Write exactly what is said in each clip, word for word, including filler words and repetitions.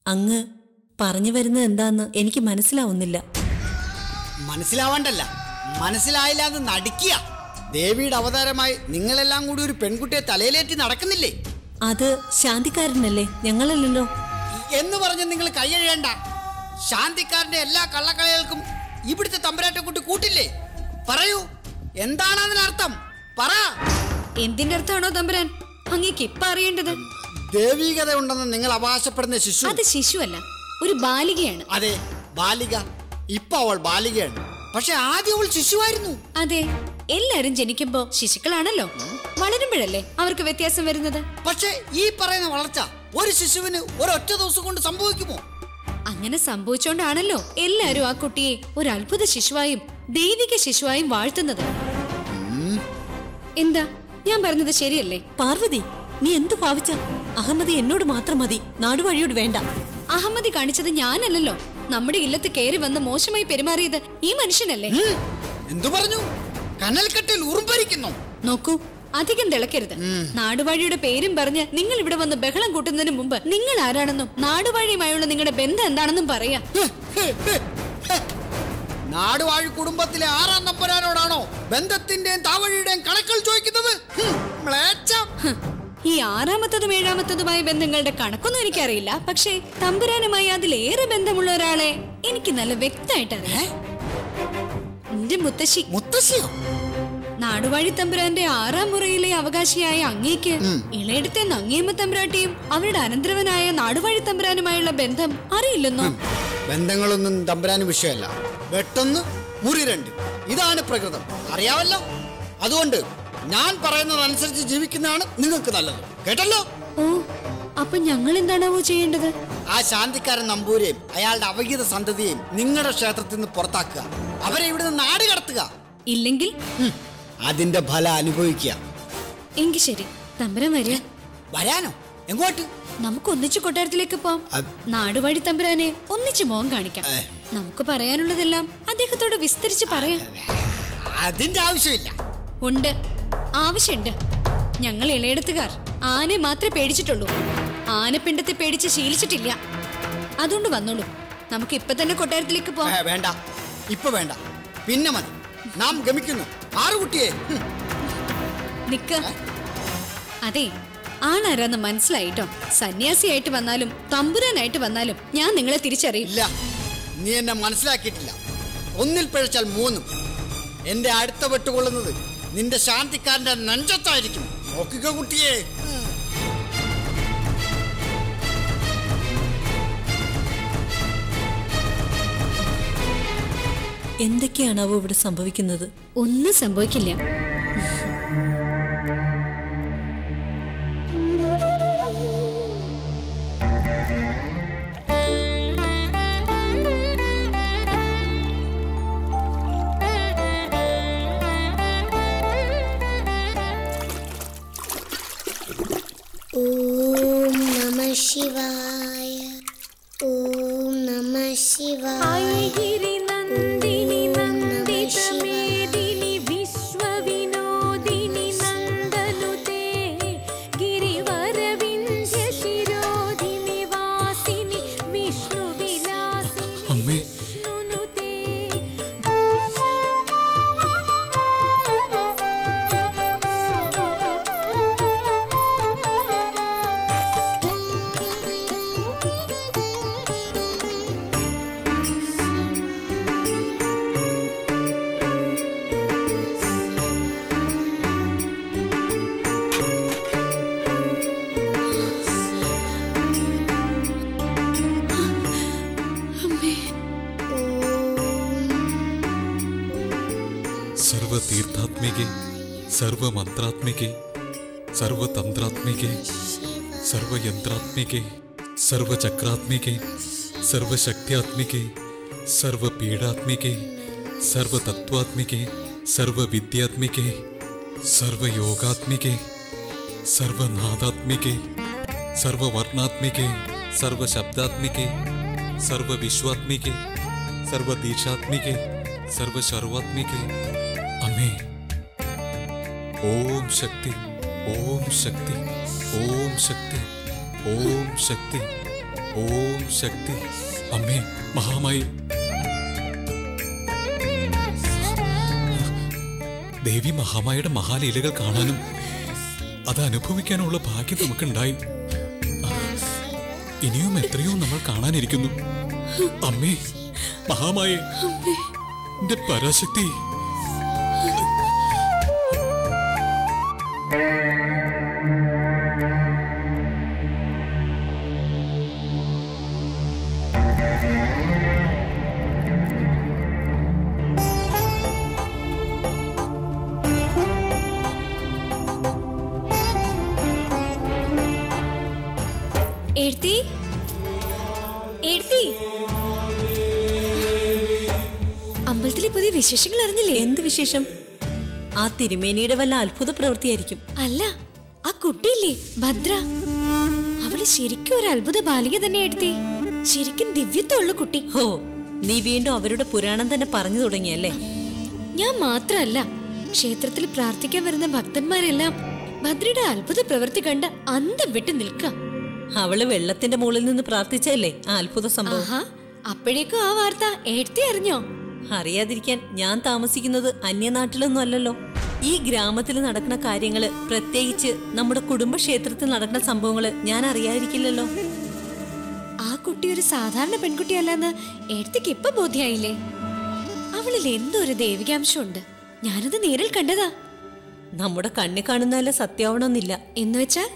അങ്ങ് പറഞ്ഞു വരുന്നത് എന്താന്ന് എനിക്ക് മനസ്സിലാവുന്നില്ല. മനസ്സിലാവാണ്ടല്ല, മനസ്സിലായില്ല എന്ന് നടിക്കുക. ദേവിയുടെ അവതാരമായി നിങ്ങളെല്ലാം കൂടി ഒരു പെൺകുട്ടിയെ തലയിലേറ്റി നടക്കുന്നില്ലേ? അത് ശാന്തിക്കാരനല്ലേ, ഞങ്ങളല്ലല്ലോ. എന്ന് പറഞ്ഞ് നിങ്ങൾ കൈയഴേണ്ട. ശാന്തിക്കാരന്റെ എല്ലാ കള്ളക്കളികൾക്കും ഇവിടുത്തെ തമ്പുരാട്ടെ കൂട്ടി കൂട്ടില്ലേ? പറയൂ, എന്താണ് അതിനർത്ഥം? പറ. എന്തിന്റെ അർത്ഥമാണോ തമ്പുരാൻ അങ്ങേക്ക് ഇപ്പൊ അറിയേണ്ടത്? ദേവീകത ഉണ്ടെന്ന് നിങ്ങൾ അവകാശപ്പെടുന്ന ശിശു അത് ശിശുവല്ല, ഒരു ബാലികയാണ്. അതെ, ബാലിക. ഇപ്പൊ അവൾ ബാലികയാണ്, പക്ഷെ ആദ്യം അവൾ ശിശുവായിരുന്നു. അതെ, എല്ലാരും ജനിക്കുമ്പോ ശിശുക്കളാണല്ലോ. വളരുമ്പോഴല്ലേ അവർക്ക് വ്യത്യാസം വരുന്നത്. പക്ഷെ ഈ പറയുന്ന വളർച്ച ഒരു ശിശുവിന് ഒരൊറ്റ ദിവസം കൊണ്ട് സംഭവിക്കുമോ? അങ്ങനെ സംഭവിച്ചോണ്ടാണല്ലോ എല്ലാരും ആ കുട്ടിയെ ഒരു അത്ഭുത ശിശുവായും ദൈവിക ശിശുവായും വാഴ്ത്തുന്നത്. എന്താ ഞാൻ പറഞ്ഞത് ശരിയല്ലേ? പാർവതി, നീ എന്തു ഭാവിച്ച? അഹമ്മദി എന്നോട് മാത്രം മതി, നാടുവഴിയോട് വേണ്ട. അഹമ്മദി കാണിച്ചത് ഞാനല്ലല്ലോ. നമ്മുടെ ഇല്ലത്ത് കയറി വന്ന് മോശമായി പെരുമാറിയത് ഈ മനുഷ്യനല്ലേ? എന്തു പറഞ്ഞു? കനൽക്കട്ടിൽ ഉറുമ്പരിക്കുന്നു. നോക്കൂ, അധികം തിളക്കരുത്. നാടുവാഴിയുടെ പേരും പറഞ്ഞ് നിങ്ങൾ ഇവിടെ വന്ന് ബഹളം കൂട്ടുന്നതിന് മുമ്പ് നിങ്ങൾ ആരാണെന്നും നാടുവാഴിയുമായുള്ള നിങ്ങളുടെ ബന്ധം എന്താണെന്നും പറയാ. നാടുവാഴി കുടുംബത്തിലെ ആറാം നമ്പരാനോടാണോ ബന്ധത്തിന്റെയും താവഴിയുടെയും കണക്കുകൾ ചോദിക്കുന്നത്? ഈ ആറാമത്തതും ഏഴാമത്തതുമായ ബന്ധങ്ങളുടെ കണക്കൊന്നും എനിക്കറിയില്ല. പക്ഷേ തമ്പുരാനുമായി അതിലേറെ ബന്ധമുള്ള ഒരാളെ എനിക്ക് നല്ല വ്യക്തമായിട്ട് അറിയാം. എന്റെ മുത്തശ്ശി. മുത്തശ്ശിയോ? നാടുവാഴി തമ്പുരാന്റെ ആറാം മുറയിലെ അവകാശിയായ അങ്ങേക്ക് ഇളയെടുത്തെ നങ്ങിയമ്മ തമ്പുരാട്ടിയും അവരുടെ അനന്തരവനായ നാടുവാഴി തമ്പുരാനുമായുള്ള ബന്ധം അറിയില്ലെന്നോ? ബന്ധങ്ങളൊന്നും തമ്പുരാന് വിഷയമല്ല. വെട്ടൊന്ന് മുറി രണ്ട്, ഇതാണ് പ്രകൃതം. അറിയാവല്ലോ. അതുകൊണ്ട് ഞാൻ പറയുന്നതനുസരിച്ച് ജീവിക്കുന്നതാണ് നിങ്ങൾക്ക് നല്ലത്. കേട്ടല്ലോ? ഓ, അപ്പൊ ഞങ്ങൾ എന്താണാവോ ചെയ്യേണ്ടത്? ആ ശാന്തിക്കാരൻ നമ്പൂരെയും അയാളുടെ അവഗീത സന്തതിയെയും നിങ്ങളുടെ ക്ഷേത്രത്തിൽ നിന്ന് പുറത്താക്കുക. അവരെ ഇവിടുന്ന് നാട് കടത്തുക. ഇല്ലെങ്കിൽ അതിന്റെ ഫലം അനുഭവിക്കുക. എങ്കിൽ ശരി, തമ്പുരാൻ വരിക. വരാനോ? എങ്ങോട്ട്? നമുക്ക് ഒന്നിച്ചു കൊട്ടാരത്തിലേക്ക് പോവാം. നാടുവാഴി തമ്പുരാനെ ഒന്നിച്ചു മോഹം കാണിക്കാം. നമുക്ക് പറയാനുള്ളതെല്ലാം അദ്ദേഹത്തോട് വിസ്തരിച്ച് പറയാം. അതിന്റെ ആവശ്യമില്ല. ഉണ്ട്, ആവശ്യമുണ്ട്. ഞങ്ങൾ ഇളയെടുത്തുകാർ ആനെ മാത്രമേ പേടിച്ചിട്ടുള്ളൂ. ആനപ്പിണ്ടത്തെ പേടിച്ച് ശീലിച്ചിട്ടില്ല. അതുകൊണ്ട് വന്നോളൂ, നമുക്ക് ഇപ്പൊ തന്നെ കൊട്ടാരത്തിലേക്ക് പോവാം. വേണ്ട, ഇപ്പൊ വേണ്ട, പിന്നെ മതി. നാം ഗമിക്കുന്നു. ആറുകുട്ടിയെ നിക്ക. അതെ, ആളാരാന്ന് മനസ്സിലായിട്ടോ. സന്യാസിയായിട്ട് വന്നാലും തമ്പുരാനായിട്ട് വന്നാലും ഞാൻ നിങ്ങളെ തിരിച്ചറിയില്ല. നീ എന്നെ മനസ്സിലാക്കിയിട്ടില്ല. ഒന്നിൽ പിഴച്ചാൽ മൂന്നും. എന്റെ അടുത്ത വെട്ടുകൊള്ളുന്നത് നിന്റെ ശാന്തിക്കാരന്റെ നെഞ്ചത്തായിരിക്കും. നോക്കുക കുട്ടിയെ. എന്തൊക്കെയാണാവോ ഇവിടെ സംഭവിക്കുന്നത്? ഒന്നും സംഭവിക്കില്ല. ഓം നമഃ ശിവായ. ഓം നമഃ ശിവായ. सर्वतीर्थात्मिके, सर्वमंत्रात्मिके, सर्वतंत्रात्मिके, सर्वयंत्रात्मिके, सर्वचक्रात्मिके, सर्वशक्त्यात्मिके, सर्वपीडात्मिके, सर्वतत्वात्मिके, सर्वविद्यात्मिके, सर्वयोगात्मिके, सर्वनादात्मिके, सर्ववर्णात्मिके, सर्वशब्दात्मिके, सर्वविश्वात्मिके, सर्वदीक्षात्मिके, सर्वशर्वात्मिके. अम्मे ओम शक्ति, ओम शक्ति, ओम शक्ति, ओम शक्ति, ഓം ശക്തി. അമ്മേ മഹാമായി. ദേവി മഹാമായിയുടെ മഹാലീലകൾ കാണാനും അത് അനുഭവിക്കാനുള്ള ഭാഗ്യം നമുക്കുണ്ടായി. ഇനിയും എത്രയോ നമ്മൾ കാണാനിരിക്കുന്നു. അമ്മേ മഹാമായി, എന്റെ പരാശക്തി. എഴുത്തി എഴുത്തി അമ്പലത്തിലെ പുതിയ വിശേഷങ്ങൾ അറിഞ്ഞില്ലേ? എന്ത് വിശേഷം? ആ തിരുമേനിയുടെ വല്ല അത്ഭുത പ്രവൃത്തിയായിരിക്കും. അല്ല, ആ കുട്ടിയില്ലേ ഭദ്ര, അവള് ശരിക്കും ഒരു അത്ഭുത ബാലിക തന്നെ എഴുത്തി. ശരിക്കും ദിവ്യത്വമുള്ള കുട്ടി. ഹോ, നീ വീണ്ടും അവരുടെ പുരാണം തന്നെ പറഞ്ഞു തുടങ്ങിയല്ലേ? ഞാൻ മാത്രല്ല, ക്ഷേത്രത്തിൽ പ്രാർത്ഥിക്കാൻ വരുന്ന ഭക്തന്മാരെല്ലാം ഭദ്രയുടെ അത്ഭുത പ്രവൃത്തി കണ്ട് അന്തം വിട്ട് നിൽക്കാം. അവള് വെള്ളത്തിന്റെ മുകളിൽ നിന്ന് പ്രാർത്ഥിച്ചല്ലേ ആ അത്ഭുത സംഭവം? ആഹാ, അപ്പോഴേക്കും ആ വാർത്ത എഴുത്തി അറിഞ്ഞോ? അറിയാതിരിക്കാൻ ഞാൻ താമസിക്കുന്നത് അന്യനാട്ടിലൊന്നും അല്ലല്ലോ. ഈ ഗ്രാമത്തിൽ നടക്കുന്ന കാര്യങ്ങള്, പ്രത്യേകിച്ച് നമ്മുടെ കുടുംബക്ഷേത്രത്തിൽ നടക്കുന്ന സംഭവങ്ങള് ഞാൻ അറിയാതിരിക്കില്ലല്ലോ. ആ കുട്ടി ഒരു സാധാരണ പെൺകുട്ടിയല്ലെന്ന് എഴുത്തിക്ക് ഇപ്പൊ ബോധ്യായില്ലേ? അവളിൽ എന്തോ ഒരു ദൈവികാംശമുണ്ട്. ഞാനത് നേരിൽ കണ്ടതാ. നമ്മുടെ കണ്ണി കാണുന്നതല്ല സത്യാവണമെന്നില്ല. എന്ന് വെച്ചാൽ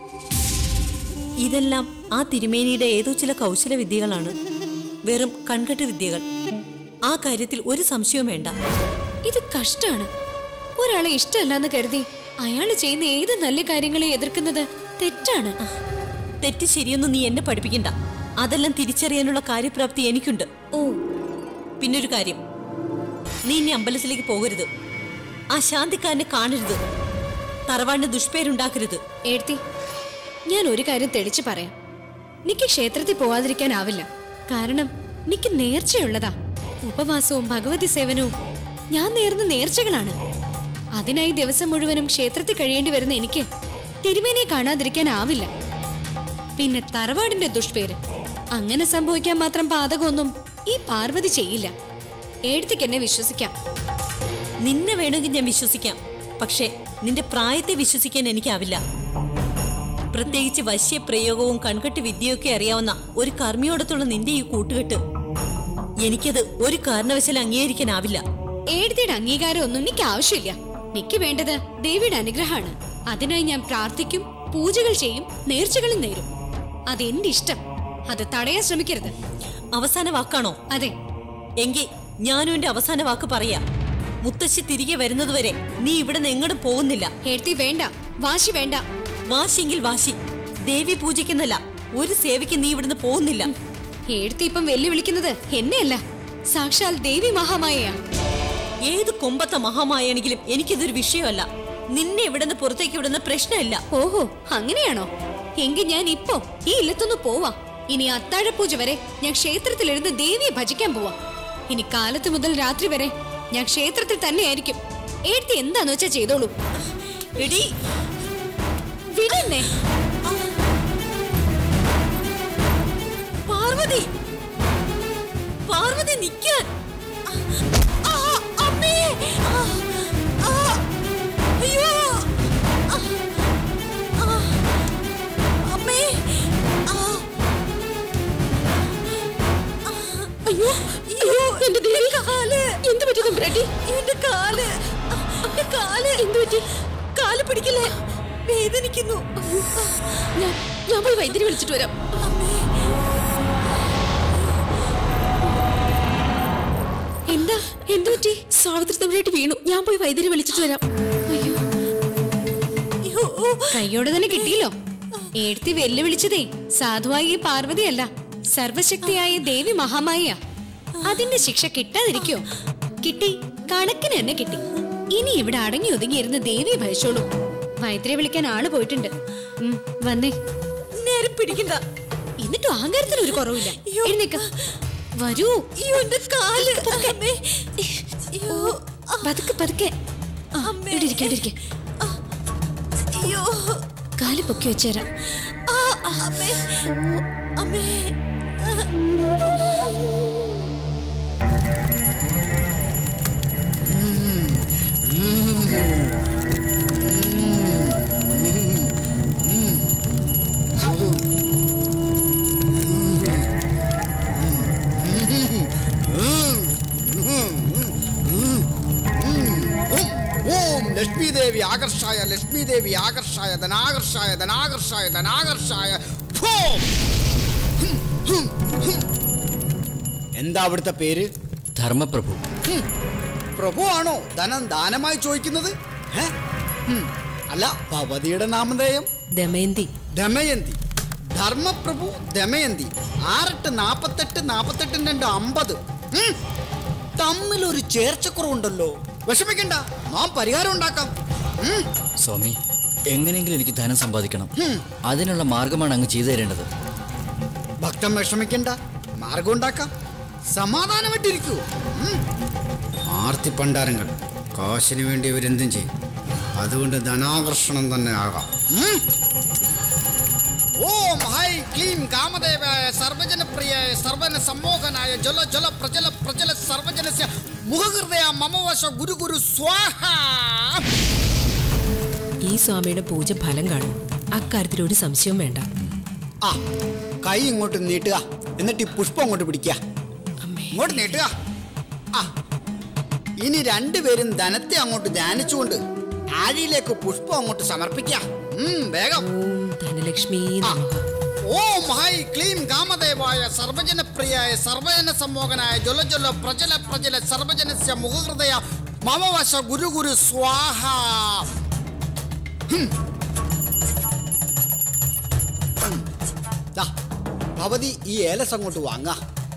ഇതെല്ലാം ആ തിരുമേനിയുടെ ഏതോ ചില കൗശല വിദ്യകളാണ്. വെറും കൺകെട്ട് വിദ്യകൾ. ആ കാര്യത്തിൽ ഒരു സംശയവും വേണ്ട. ഇത് കഷ്ടാണ്. ഒരാളെ ഇഷ്ടമല്ലാന്ന് കരുതി അയാള് ചെയ്യുന്ന ഏത് നല്ല കാര്യങ്ങളെ എതിർക്കുന്നത് തെറ്റാണ്. തെറ്റ് ശരിയൊന്നും നീ എന്നെ പഠിപ്പിക്കണ്ട. അതെല്ലാം തിരിച്ചറിയാനുള്ള കാര്യപ്രാപ്തി എനിക്കുണ്ട്. ഓ, പിന്നൊരു കാര്യം, നീ ഇനി അമ്പലത്തിലേക്ക് പോകരുത്. ആ ശാന്തിക്കാരനെ കാണരുത്. തറവാടിന് ദുഷ്പേരുണ്ടാക്കരുത്. എഴുത്തി, ഞാൻ ഒരു കാര്യം തെളിച്ചു പറയാം. നിക്ക് ക്ഷേത്രത്തിൽ പോവാതിരിക്കാനാവില്ല. കാരണം നിക്ക് നേർച്ചയുള്ളതാ. ഉപവാസവും ഭഗവതി സേവനവും ഞാൻ നേർന്ന നേർച്ചകളാണ്. അതിനായി ദിവസം മുഴുവനും ക്ഷേത്രത്തിൽ കഴിയേണ്ടി വരുന്ന എനിക്ക് തിരുമേനിയെ കാണാതിരിക്കാനാവില്ല. പിന്നെ തറവാടിന്റെ ദുഷ്പേര്, അങ്ങനെ സംഭവിക്കാൻ മാത്രം പാതകമൊന്നും ഈ പാർവതി ചെയ്യില്ല. എഴുത്തിക്ക് എന്നെ വിശ്വസിക്കാം. നിന്നെ വേണമെങ്കിൽ ഞാൻ വിശ്വസിക്കാം. പക്ഷേ നിന്റെ പ്രായത്തെ വിശ്വസിക്കാൻ എനിക്കാവില്ല. പ്രത്യേകിച്ച് വശ്യപ്രയോഗവും കൺകെട്ട് വിദ്യയൊക്കെ അറിയാവുന്ന ഒരു കർമ്മിയോടത്തുള്ള നിന്റെ ഈ കൂട്ടുകെട്ട് എനിക്കത് ഒരു കാരണവശാലും അംഗീകരിക്കാനാവില്ല. എഴുതിയുടെ അംഗീകാരം ഒന്നും എനിക്ക് ആവശ്യമില്ല. എനിക്ക് വേണ്ടത് ദേവിയുടെ അനുഗ്രഹമാണ്. അതിനായി ഞാൻ പ്രാർത്ഥിക്കും, പൂജകൾ ചെയ്യും, നേർച്ചകളും നേരും. അതെന്റെ ഇഷ്ടം. അത് തടയാൻ ശ്രമിക്കരുത്. അവസാന വാക്കാണോ? അതെ. എങ്കിൽ ഞാനും എന്റെ അവസാന വാക്ക് പറയാ. മുത്തശ്ശി തിരികെ വരുന്നതുവരെ നീ ഇവിടെ നിന്ന് എങ്ങോട്ടും പോകുന്നില്ല. എഴുതി വേണ്ട, വാശി വേണ്ട. വാശിയെങ്കിൽ വാശി. ദേവി പൂജയ്ക്കെന്നല്ല, ഒരു സേവയ്ക്ക് നീ ഇവിടുന്ന് പോകുന്നില്ല. എഴുത്തി ഇപ്പം വെല്ലുവിളിക്കുന്നത് എന്നെയല്ല, സാക്ഷാൽ ദേവി മഹാമായയാ. ഏത് കൊമ്പത്തെ മഹാമായാണെങ്കിലും എനിക്കിതൊരു വിഷയമല്ല. നിന്നെ ഇവിടുന്ന് പുറത്തേക്ക് വിടുന്ന പ്രശ്നമില്ല. ഓഹോ, അങ്ങനെയാണോ? എങ്കിൽ ഞാൻ ഇപ്പോ ഈ ഇല്ലത്തൊന്ന് പോവാ. ഇനി അത്താഴപൂജ വരെ ഞാൻ ക്ഷേത്രത്തിലിരുന്ന് ദേവിയെ ഭജിക്കാൻ പോവാ. ഇനി കാലത്ത് മുതൽ രാത്രി വരെ ഞാൻ ക്ഷേത്രത്തിൽ തന്നെയായിരിക്കും. എഴുത്തി എന്താന്ന് വെച്ചാ ചെയ്തോളൂ. എടി വിടന്നെ. പാർവതി, പാർവതി നിൽക്കാൻ. അമ്മേ, അയ്യോ, അമ്മേ, അയ്യോ, അയ്യോ, എന്റെ ദേവി, കാല് എന്ത് പറ്റി? തമ്പുരാട്ടി, എന്റെ കാല്, എന്റെ കാല് എന്ത് പറ്റി? കാല് പിടിക്കില്ലേ? വേദനിക്കുന്നു. ഞാൻ ഞാൻ പോയി വൈദ്യുതി വിളിച്ചിട്ട് വരാം. എന്താ എന്ത് പറ്റി? സാവിത്രി തമ്പുരാട്ടി വീണു. ഞാൻ പോയി വൈദ്യുതി വിളിച്ചിട്ട് വരാം. അയ്യോ, കയ്യോടെ തന്നെ കിട്ടിയല്ലോ. എഴുത്തി വെല്ലുവിളിച്ചതേ സാധുവായ ഈ പാർവതിയല്ല, സർവശക്തിയായ ദേവി മഹാമായ. അതിന്റെ ശിക്ഷ കിട്ടാതിരിക്കോ? കിട്ടി, കണക്കിന് തന്നെ കിട്ടി. ഇനി ഇവിടെ അടങ്ങി ഒതുങ്ങിയിരുന്ന് ദേവിയെ ഭയച്ചോളൂ. വൈദ്യരെ വിളിക്കാൻ ആള് പോയിട്ടുണ്ട്. വന്നേ. നേരെ പിടിക്കണ്ട. എന്നിട്ടും അഹങ്കാരത്തിന് ഒരു കുറവില്ല. എഴുന്നേക്ക, വരൂ. പതുക്കെ പതുക്കെ കാല് പൊക്കി വെച്ചേരാം. അമ്മേ. ലക്ഷ്മി ദേവി ആകർഷായ, ലക്ഷ്മി ദേവി ആകർഷായ, ധനാകർഷായ, ധനാകർഷായ, ധനാകർഷായ. എന്താ അവിടുത്തെ പേര്? ധർമ്മപ്രഭു. പ്രഭു ആണോ ധനം ദാനമായി ചോദിക്കുന്നത്? അല്ല, ഭവതിയുടെ നാമധേയം ദമയന്തി. ദമയന്തി. ധർമ്മപ്രഭു ദമയന്തി. ആറെട്ട് നാപ്പത്തെട്ട്, നാപ്പത്തെട്ടിന് രണ്ട് അമ്പത്. തമ്മിലൊരു ചേർച്ചക്കുറവുണ്ടല്ലോ. വിഷമിക്കണ്ട, നാം പരിഹാരം ഉണ്ടാക്കാം. സ്വാമി, എങ്ങനെയെങ്കിലും എനിക്ക് ധനം സമ്പാദിക്കണം. അതിനുള്ള മാർഗമാണ് അങ്ങ് ചെയ്തു തരേണ്ടത്. ഭക്തൻ വിഷമിക്കണ്ട, മാർഗം ഉണ്ടാക്കാം. സമാധാനമായിട്ടിരിക്കൂ. ആർത്തി പണ്ടാരങ്ങൾ കാശിന് വേണ്ടി ഇവരെന്തും ചെയ്യും. അതുകൊണ്ട് ധനാകർഷണം തന്നെ ആകാം. ഓം ഹൈ ക്ലീം കാമദേവായ സർവജനപ്രിയായ സർവന സമ്മോഹനായ ജല ജല പ്രജല പ്രജല സർവജനസ്യ മുഖഹൃദയ മമവശ ഗുരു ഗുരു സ്വാഹ. ഈ സ്വാമിയുടെ പൂജ ഫലം കാണും, അക്കാര്യത്തിൽ ഒരു സംശയവും വേണ്ട. ആ, കൈ ഇങ്ങോട്ട് നീട്ടുക, എന്നിട്ട് ഈ പുഷ്പം അങ്ങോട്ട് പിടിക്കുക. ഇങ്ങോട്ട് നീട്ടുക. ആ, ഇനി രണ്ടുപേരും ധനത്തെ അങ്ങോട്ട് ധ്യാനിച്ചുകൊണ്ട് ആഴിയിലേക്ക് പുഷ്പം അങ്ങോട്ട് സമർപ്പിക്കുക. വേഗം. ധനലക്ഷ്മി. ഓം ഹൈ ക്ലീം കാമദേവായ സർവജനപ്രിയായ സർവജന സമ്മോഹനായ ജല ജല പ്രജല പ്രജല സർവജനസ്യ മുഖഹൃദയ മമവശ ഗുരു ഗുരു സ്വാഹ. ഭവതി ഈ ഏലസ് അങ്ങോട്ട് വാങ്ങ.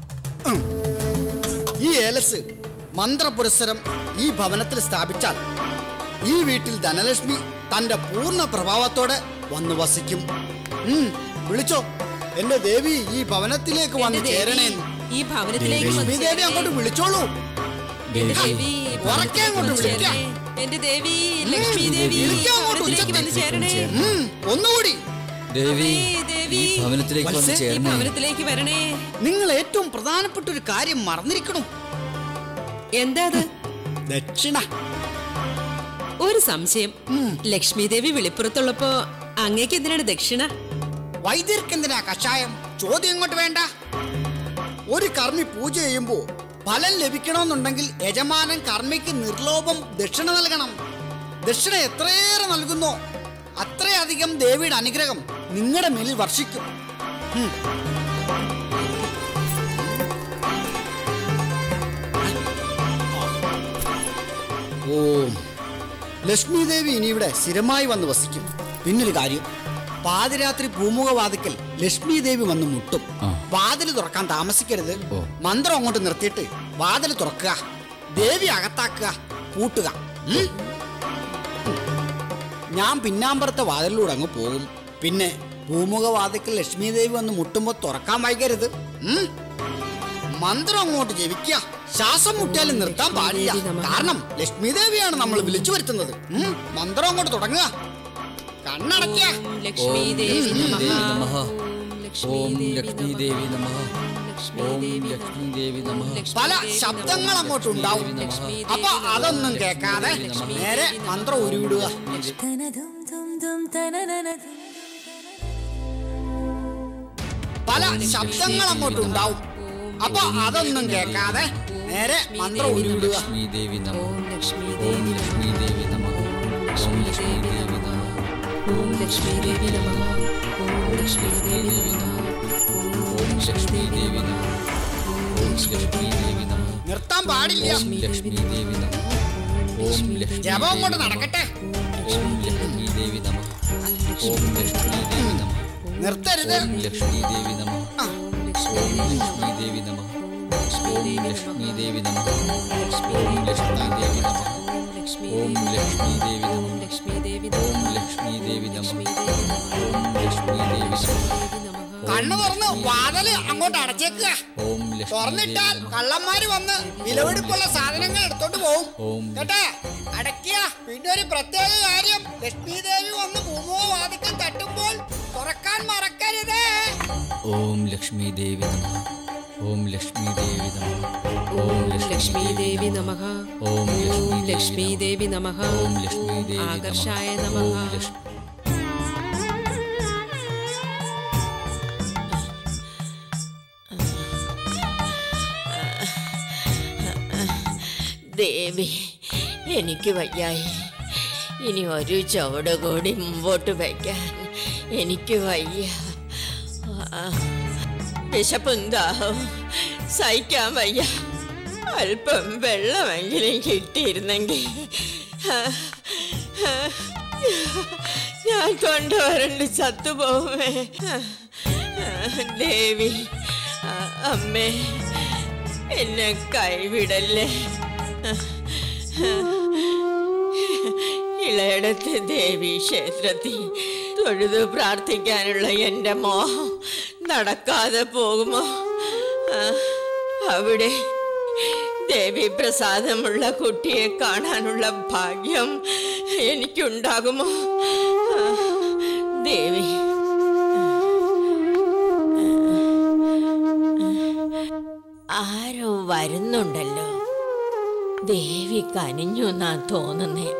ഈ ഏലസ് മന്ത്രപുരസ്സരം ഈ ഭവനത്തിൽ സ്ഥാപിച്ചാൽ ഈ വീട്ടിൽ ധനലക്ഷ്മി തന്റെ പൂർണ്ണ പ്രഭാവത്തോടെ വന്നു വസിക്കും. വിളിച്ചോ, എന്റെ ദേവി ഈ ഭവനത്തിലേക്ക് വന്ന് ചേരണേ. ഈ ഭവനത്തിലേക്ക് ലക്ഷ്മി ദേവി അങ്ങോട്ട് വിളിച്ചോളൂ. ഉറക്കെ അങ്ങോട്ട് വിളിക്കാം. എന്റെ ദേവി ലക്ഷ്മി ദേവി വന്ന് ചേരണേ. ഒന്നുകൂടി. ദേവി ഈ ഭവനത്തിലേക്ക് വന്ന് ചേരണേ. ഭവനത്തിലേക്ക് വരണേ. നിങ്ങൾ ഏറ്റവും പ്രധാനപ്പെട്ട ഒരു കാര്യം മറന്നിരിക്കണം. എന്താ അത്? ദക്ഷിണ. ഒരു സംശയം, ലക്ഷ്മി ദേവി വെളിപ്പുറത്തുള്ളപ്പോ അങ്ങേക്ക് എന്തിനാണ് ദക്ഷിണ? വൈദ്യർക്ക് എന്തിനാ കഷായം? ചോദ്യം ഇങ്ങോട്ട് വേണ്ട. ഒരു കർമ്മി പൂജ ചെയ്യുമ്പോ ഫലം ലഭിക്കണമെന്നുണ്ടെങ്കിൽ യജമാനൻ കർമ്മിക്ക് നിർലോഭം ദക്ഷിണ നൽകണം. ദക്ഷിണ എത്രയേറെ നൽകുന്നോ അത്രയധികം ദേവിയുടെ അനുഗ്രഹം നിങ്ങളുടെ മേലിൽ വർഷിക്കും. ഓം. ലക്ഷ്മി ദേവി ഇനി ഇവിടെ സ്ഥിരമായി വന്ന് വസിക്കും. പിന്നൊരു കാര്യം, പാതിരാത്രി പൂമുഖവാതിക്കൽ ലക്ഷ്മി ദേവി വന്ന് മുട്ടും. വാതിൽ തുറക്കാൻ താമസിക്കരുത്. മന്ത്രം അങ്ങോട്ട് നിർത്തിയിട്ട് വാതിൽ തുറക്കുക, ദേവി അകത്താക്കുക, പൂട്ടുക. ഞാൻ പിന്നാമ്പറത്തെ വാതിലിലൂടെ അങ്ങ് പോകും. പിന്നെ പൂമുഖവാതിക്കൽ ലക്ഷ്മി ദേവി വന്ന് മുട്ടുമ്പോ തുറക്കാൻ വൈകരുത്. മന്ത്രം അങ്ങോട്ട് ജപിക്കുക. ശ്വാസം മുട്ടിയാലും നിർത്താൻ പാടില്ല. കാരണം ലക്ഷ്മി ദേവിയാണ് നമ്മൾ വിളിച്ചു വരുത്തുന്നത്. മന്ത്രം അങ്ങോട്ട് തുടങ്ങുക. കണ്ണടയ്ക്കുക. ലക്ഷ്മി ദേവി നമഃ. ഓം ലക്ഷ്മി ദേവി നമഃ. ഓം ലക്ഷ്മി ദേവി നമഃ. പല ശബ്ദങ്ങൾ അങ്ങോട്ട് ഉണ്ടാവും. അപ്പൊ അതൊന്നും കേൾക്കാതെ നേരെ മന്ത്രം ഉരുവിടുക. പല ശബ്ദങ്ങൾ അങ്ങോട്ട് ഉണ്ടാവും. അപ്പൊ അതൊന്നും കേൾക്കാതെ നേരെ മന്ത്രം ഉരുവിടുക. ലക്ഷ്മി ദേവി നമഃ. ഓം ലക്ഷ്മി ദേവി നമഃ. ഓം ലക്ഷ്മി ദേവി നമഃ. ഓം ലക്ഷ്മി ദേവി നമഃ. ഓം ലക്ഷ്മി ദേവി നമഃ. ഓം ലക്ഷ്മി ദേവി നമഃ. ഓം ലക്ഷ്മി ദേവി നമഃ. നിർത്താൻ പാടില്ല. ഓം ലക്ഷ്മി ദേവി നമഃ. ഓം ലക്ഷ്മി ജപം അങ്ങോട്ട് നടക്കട്ടെ. ഓം ലക്ഷ്മി ദേവി നമഃ. ഓം ലക്ഷ്മി ദേവി നമഃ. നിർത്തരുത്. ഓം ലക്ഷ്മി ദേവി നമഃ. ഓം ലക്ഷ്മി ദേവി നമഃ. ഓം ലക്ഷ്മി ദേവി നമഃ. ഓം ലക്ഷ്മി ദേവി നമഃ. ഓം ലക്ഷ്മി ദേവി നമഃ. ലക്ഷ്മി ദേവി ഓം ലക്ഷ്മി ദേവി നമഃ. ഓം ലക്ഷ്മി ദേവി നമഃ. കണ്ണു തുറന്ന് വാതില് അങ്ങോട്ട് അടച്ചേക്കുക. ഓം ലക്ഷ്മി തുറന്നിട്ടാൽ കള്ളന്മാര് വന്ന് വിലപിടിപ്പുള്ള സാധനങ്ങൾ എടുത്തോണ്ട് പോകും. ഓം കേട്ടെ? അടയ്ക്കുക. പിന്നെ ഒരു പ്രത്യേക കാര്യം, ലക്ഷ്മി ദേവി വന്ന് ഭൂമോ വാതിക്കൽ തട്ടുമ്പോൾ തുറക്കാൻ ചൊല്ലാൻ മറക്കരുതേ. ഓം ലക്ഷ്മി ദേവി നമഃ. ഓം ലക്ഷ്മി ദേവി നമഃ. ഓം ലക്ഷ്മീ ദേവി നമഃ. ഓം ഓം ലക്ഷ്മീ ദേവി നമഃ. ഓം ലക്ഷ്മി ദേവി ആകർഷായ നമഃ. നമഃ. ഓം ലക്ഷ്മി ദേവി, എനിക്ക് വയ്യായി. ഇനി ഒരു ചുവട് കൂടി മുമ്പോട്ട് വയ്ക്കാൻ എനിക്ക് വയ്യ. ആ, വിശപ്പും ദാഹവും സഹിക്കാൻ വയ്യ. അല്പം വെള്ളമെങ്കിലും കിട്ടിയിരുന്നെങ്കിൽ ഞാൻ കൊണ്ടുവരണ്ട് ചത്തുപോവേ. ദേവി, അമ്മേ, എന്നെ കൈവിടല്ലേ. ഇളയിടത്ത് ദേവി ക്ഷേത്രത്തിൽ തൊഴുതു പ്രാർത്ഥിക്കാനുള്ള എൻ്റെ മോഹം നടക്കാതെ പോകുമോ? അവിടെ ദേവി പ്രസാദമുള്ള കുട്ടിയെ കാണാനുള്ള ഭാഗ്യം എനിക്കുണ്ടാകുമോ? ദേവി, ആരോ വരുന്നുണ്ടല്ലോ. ദേവി കനിഞ്ഞു എന്നാ തോന്നുന്നേ.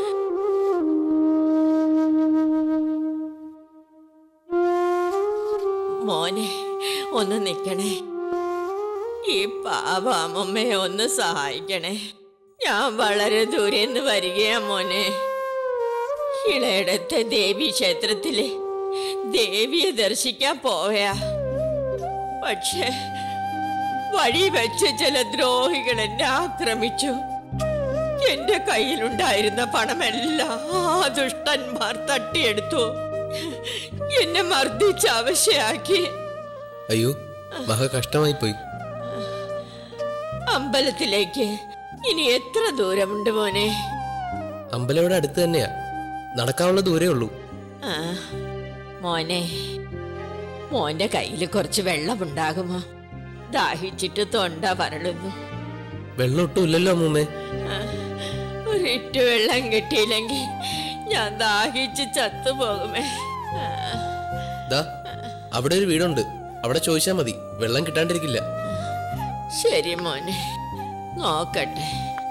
മോനെ, ഒന്ന് നിൽക്കണേ. ഈ പാവ അമ്മമ്മയെ ഒന്ന് സഹായിക്കണേ. ഞാൻ വളരെ ദൂരെന്ന് വരികയാ മോനെ. ഇളയിടത്തെ ദേവി ക്ഷേത്രത്തില് ദേവിയെ ദർശിക്കാൻ പോയാ. പക്ഷേ വഴി വെച്ച് ചില ദ്രോഹികൾ എന്നെ ആക്രമിച്ചു. എന്റെ കയ്യിലുണ്ടായിരുന്ന പണമെല്ലാം ആ ദുഷ്ടന്മാർ തട്ടിയെടുത്തു. എന്നെ മർദ്ദിച്ച് അവശയാക്കി. അയ്യോ, മഹാ കഷ്ടമായി പോയി. അമ്പലത്തിലേക്ക് ഇനി എത്ര ദൂരമുണ്ട് മോനെ? അമ്പലം ഇവിടെ അടുത്ത് തന്നെയാ, നടക്കാനുള്ള ദൂരേ ഉള്ളൂ. ആ, മോനെ, മോന്റെ കയ്യിൽ കുറച്ച് വെള്ളമുണ്ടാകുമോ? ദാഹിച്ചിട്ട് തൊണ്ട വരളുന്നു. വെള്ളം ഒട്ടും ഇല്ലല്ലോ അമ്മൂമ്മേ. ഒരിറ്റു വെള്ളം കിട്ടിയില്ലെങ്കിൽ ഞാൻ ദാഹിച്ച് ചത്തുപോകുമേ. ദാ അവിടെ ഒരു വീടുണ്ട്, അവിടെ ചോദിച്ചാ മതി, വെള്ളം കിട്ടാണ്ടിരിക്കില്ല. ശരി മോനെ, നോക്കട്ടെ.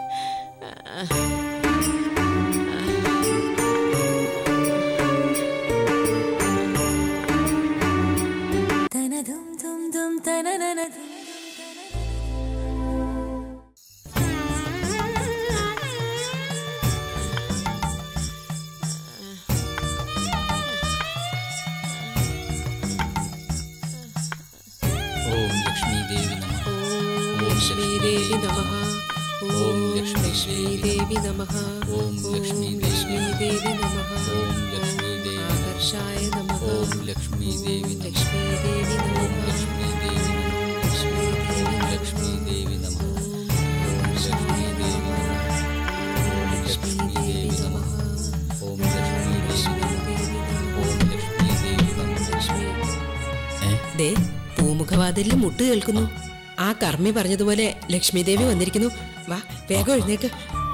ഓം ലക്ഷ്മി ദേവി നമഃ. ലക്ഷ്മീ ദേവി നമഃ. ഓം ലക്ഷ്മീ ദേവി നമഃ. ഓം ലക്ഷ്മി ലക്ഷ്മീ ദേവി നമഃ. ഓം ലക്ഷ്മി ദേവി ആകർഷായ നമഃ. ഓം ലക്ഷ്മി ദേവി നമഃ. ലക്ഷ്മീ ദേവി നമഃ. ലക്ഷ്മി ദേവി നമഃ. ലക്ഷ്മീ ദേവി ലക്ഷ്മി ദേവി നമഃ. ലക്ഷ്മി ദേവി നമഃ. ലക്ഷ്മി ദേവി നമഃ. ഓം ലക്ഷ്മി ദേവി നമഃ. ഓം ലക്ഷ്മി ദേവി നമഃ. ദേ, പൂമുഖവാതിലിൽ മുട്ട് കേൾക്കുന്നു. ആ കർമ്മി പറഞ്ഞതുപോലെ ലക്ഷ്മി ദേവി വന്നിരിക്കുന്നു. വാ, വേഗം എഴുന്നേക്ക്.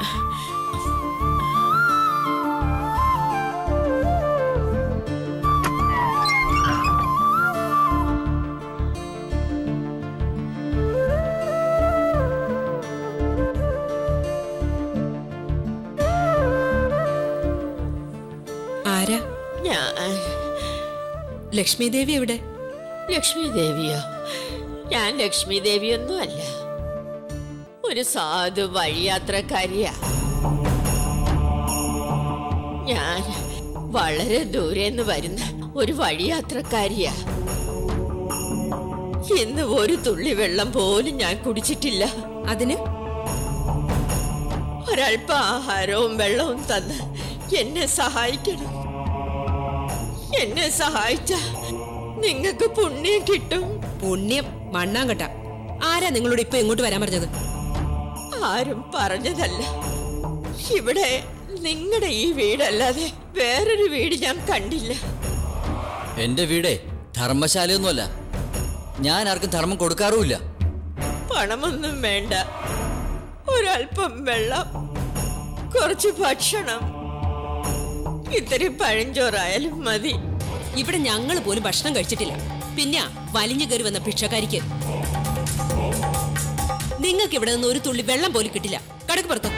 ആരാ? ഞാൻ. ലക്ഷ്മി ദേവി എവിടെ? ലക്ഷ്മി ദേവിയോ? ഞാൻ ലക്ഷ്മി ദേവിയൊന്നും അല്ല, ഒരു സാധു വഴിയാത്രക്കാരിയാ. ഞാൻ വളരെ ദൂരെന്ന് വരുന്ന ഒരു വഴിയാത്രക്കാരിയാ. ഇന്ന് ഒരു തുള്ളി വെള്ളം പോലും ഞാൻ കുടിച്ചിട്ടില്ല. അതിന് ഒരല്പ ആഹാരവും വെള്ളവും തന്ന് എന്നെ സഹായിക്കണം. എന്നെ സഹായിച്ച നിങ്ങൾക്ക് പുണ്യം കിട്ടും. പുണ്യം മണ്ണാങ്കട്ട. ആരാ നിങ്ങളോട് ഇപ്പൊ ഇങ്ങോട്ട് വരാൻ പറഞ്ഞത്? ആരും പറഞ്ഞതല്ല. ഇവിടെ നിങ്ങളുടെ ഈ വീടല്ലാതെ വേറൊരു വീട് ഞാൻ കണ്ടില്ല. എന്റെ വീടേ ധർമ്മശാലയൊന്നുമല്ല. ഞാൻ ആർക്കും ധർമ്മം കൊടുക്കാറുമില്ല. പണമൊന്നും വേണ്ട. ഒരല്പം വെള്ളം, കുറച്ച് ഭക്ഷണം, ഇത്തിരി പഴഞ്ചോറായാലും മതി. ഇവിടെ ഞങ്ങൾ പോലും ഭക്ഷണം കഴിച്ചിട്ടില്ല. പിന്നെ വലിഞ്ഞു കയറി വന്ന ഭിക്ഷക്കാരിക്ക് നിങ്ങൾക്ക് ഇവിടെ നിന്ന് ഒരു തുള്ളി വെള്ളം പോലും കിട്ടില്ല. കടക്ക് പുറത്തു.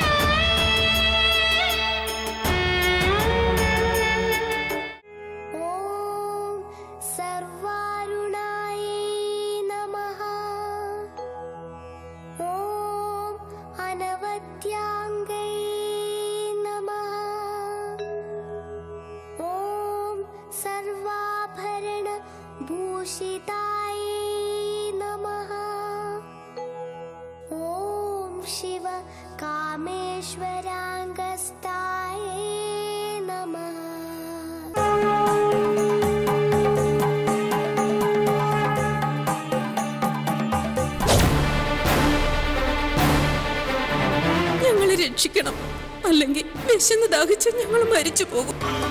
शिव कामेश्वरांगस्ताय नमः। ഞങ്ങളെ രക്ഷിക്കണം, അല്ലെങ്കിൽ വിശന്ന് ദാഹിച്ച് ഞങ്ങൾ മരിച്ചു പോകും.